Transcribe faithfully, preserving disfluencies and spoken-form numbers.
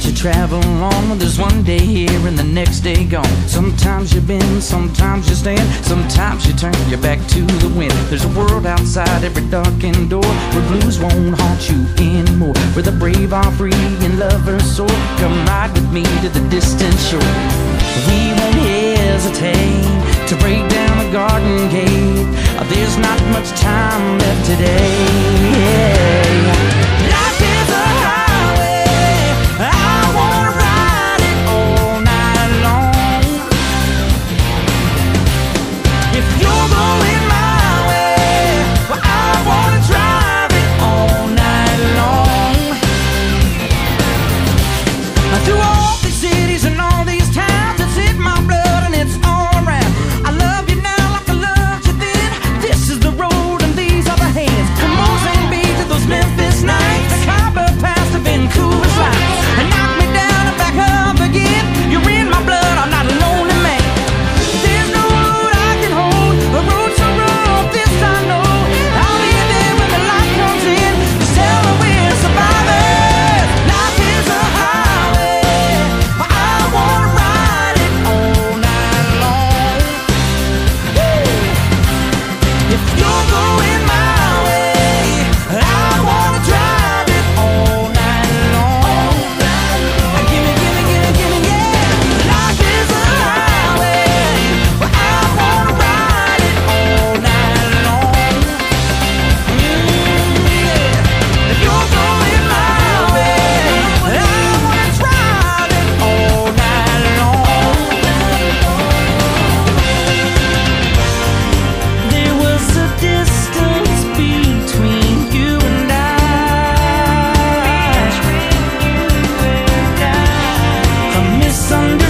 that you travel on. There's one day here and the next day gone. Sometimes you bend, sometimes you stand, sometimes you turn your back to the wind. There's a world outside every darkened door, where blues won't haunt you anymore, where the brave are free and lovers soar. Come ride with me to the distant shore. We won't hesitate to break down the garden gate. There's not much time left today. Life is a highway, I wanna ride it all night long. If you're going my way, well, I wanna drive it all night long. Through all these cities and all these towns, it's in my blood and it's all around. I love you now like I loved you then. This is the road and these are the hands. From Mozambique to those Memphis nights, the Khyber Pass to Vancouver's lights, and knock me down and back up again. You're in my blood, I'm not a lonely man. There's no road I can hold, a road so rough, this I know. I'll be there when the light comes in, just tell me we're survivors. Life is a highway, I wanna ride it all night long. If you're going my way, I wanna drive it all night long. Gimme, gimme, gimme, gimme, yeah. Life is a highway, I wanna ride it all night long. Mm, yeah. If you're going my way, I wanna drive it all night long. There was a distance between you and I, a misunderstanding.